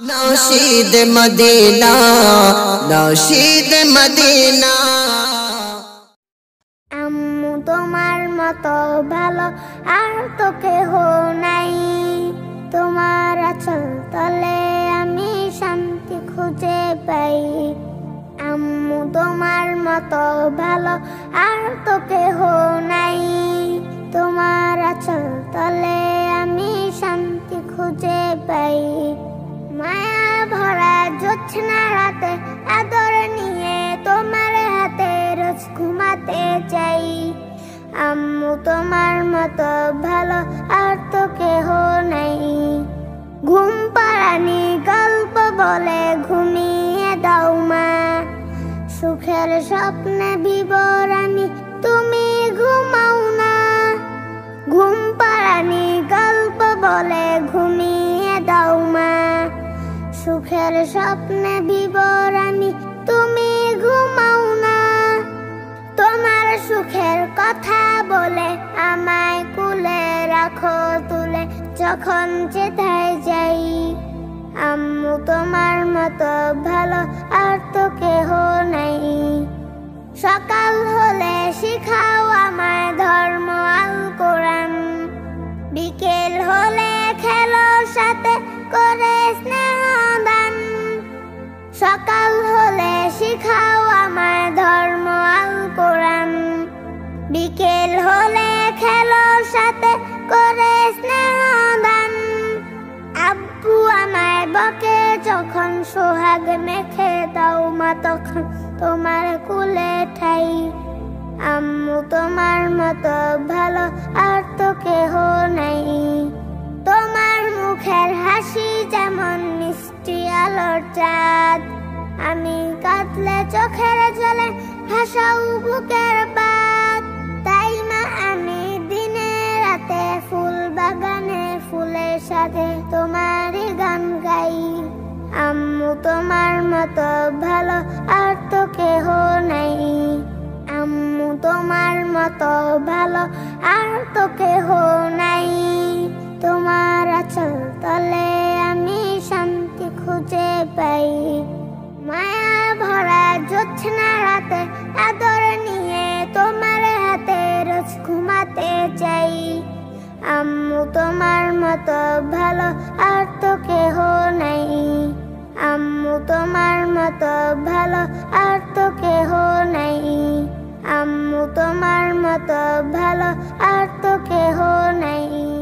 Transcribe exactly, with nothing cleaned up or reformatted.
नौशीद Medina नौशीद Medina. আম্মু তোমার মতো ভালো আর তো কেহ নাই, তোমার আঁচল তলে আমি শান্তি খুঁজে পাই। আম্মু তোমার মতো ভালো আর তো কেহ নাই, তোমার আঁচল তলে আমি শান্তি খুঁজে পাই। মায়া ভরা জোছনা রাতে আদর নিয়ে তোমার হাতে রোজ ঘুমাতে চাই। আম্মু তোমার মতো ভালো আর তো কেহ নাই। ঘুম পাড়ানি গল্প বলে ঘুমিয়ে দাও মা, সুখের স্বপ্নে বিভোর আমি তুমি ঘুমাও না। ঘুম পাড়ানি গল্প বলে ঘুমিয়ে দাও মা, সুখের স্বপ্নে বিভোর আমি তুমি ঘুমাও না। তোমার সুখের কথা বলে আমায় কুলে রাখো তুলে যখন যেথায় যাই। আম্মু তোমার মতো ভালো আর তো কেহ নাই। সকাল হলে শিখাও আমায় ধর্ম আল কোরআন, বিকেল হলে খেলো সাথে করে স্নেহ দান। সকাল হলে শিখাও আমায় ধর্ম আল কোরআন, বিকেল হলে খেলো সাথে করে স্নেহ দান। আব্বু আমায় বকে যখন সোহাগ মেখে দাও মা তখন তোমার কুলে ঠাই। আম্মু তোমার মতো ভালো আর তো কেহ নাই। তোমার মুখের হাসি যেমন মিষ্টি আলোর চাঁদ, আমি কাঁদলে চোখের জলে ভাসাও বুকের বাত। তাই মা আমি দিনে রাতে ফুল বাগানে ফুলের সাথে তোমারই গান গাই। আম্মু তোমার মতো ভালো আর তো কেহ নাই। আম্মু তোমার মতো ভালো আর তো কেহ নাই, তোমার আঁচল তলে আমি শান্তি খুঁজে পাই। মায়া ভরা জোছনা রাতে আদর নিয়ে তোমার হাতে রোজ ঘুমাতে চাই। আম্মু তোমার মতো ভালো আর তো কেহ নাই। আম্মু তোমার মতো ভালো আর তো কেহ নাই। আম্মু তোমার মতো ভালো আর তো কেহ নাই।